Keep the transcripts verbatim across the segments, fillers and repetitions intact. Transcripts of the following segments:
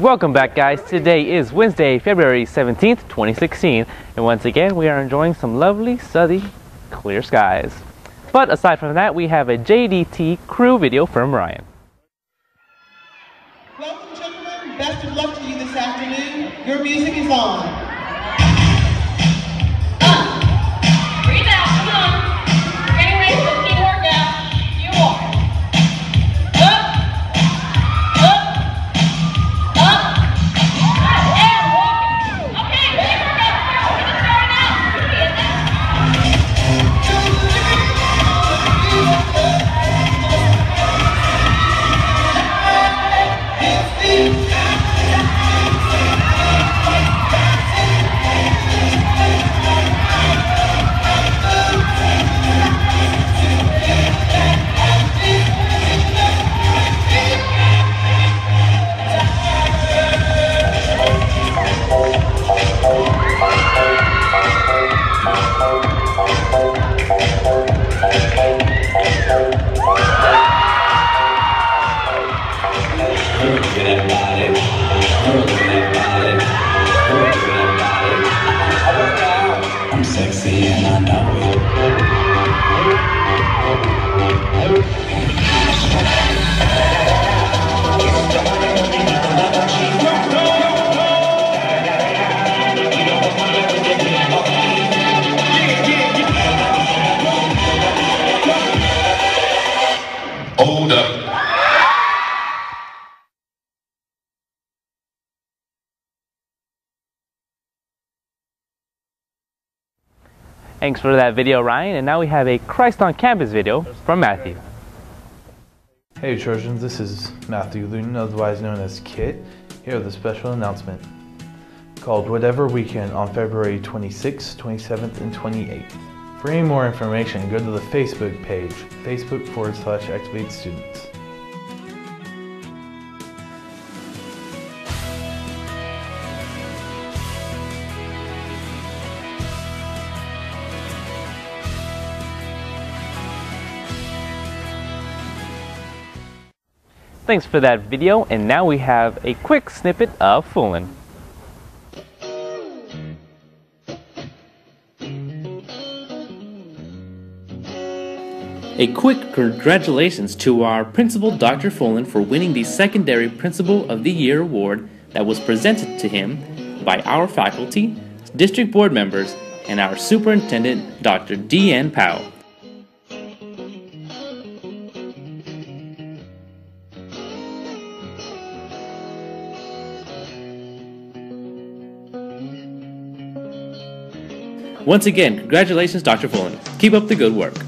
Welcome back, guys. Today is Wednesday, February seventeenth, twenty sixteen, and once again we are enjoying some lovely, sunny, clear skies. But aside from that, we have a J D T crew video from Ryan. Welcome, gentlemen. Best of luck to you this afternoon. Your music is on. I'm sexy and I know it. Hold up. Thanks for that video, Ryan, and now we have a Christ on Campus video from Matthew. Hey Trojans, this is Matthew Luton, otherwise known as Kit, here with a special announcement called Whatever Weekend on February twenty-sixth, twenty-seventh, and twenty-eighth. For any more information, go to the Facebook page, Facebook forward slash Activate Students. Thanks for that video, and now we have a quick snippet of Foolin'. A quick congratulations to our Principal, Doctor Foolin, for winning the Secondary Principal of the Year award that was presented to him by our faculty, district board members, and our superintendent, Doctor Deanne Powell. Once again, congratulations, Doctor Foolin. Keep up the good work.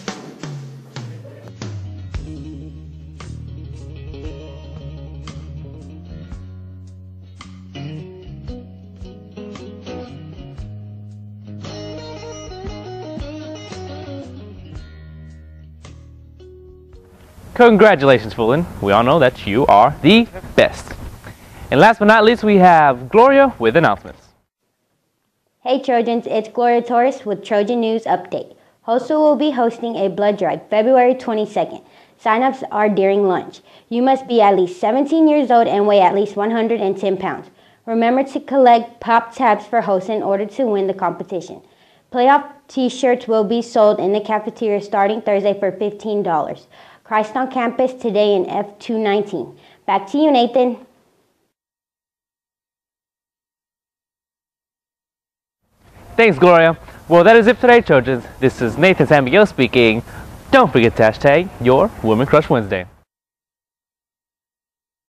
Congratulations, Foolin. We all know that you are the best. And last but not least, we have Gloria with announcements. Hey Trojans, it's Gloria Torres with Trojan News Update. HOSA will be hosting a blood drive February twenty-second. Sign-ups are during lunch. You must be at least seventeen years old and weigh at least one hundred ten pounds. Remember to collect pop tabs for HOSA in order to win the competition. Playoff t-shirts will be sold in the cafeteria starting Thursday for fifteen dollars. Christ on Campus today in F two nineteen. Back to you, Nathan. Thanks, Gloria. Well, that is it for today, Trojans. This is Nathan San Miguel speaking. Don't forget to hashtag your Woman Crush Wednesday.